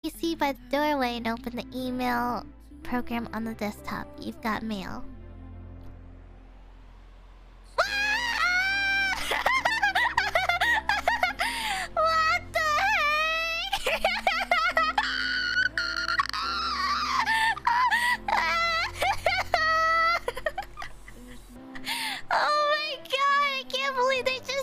You see by the doorway and open the email program on the desktop. You've got mail. What the heck? Oh my god, I can't believe they just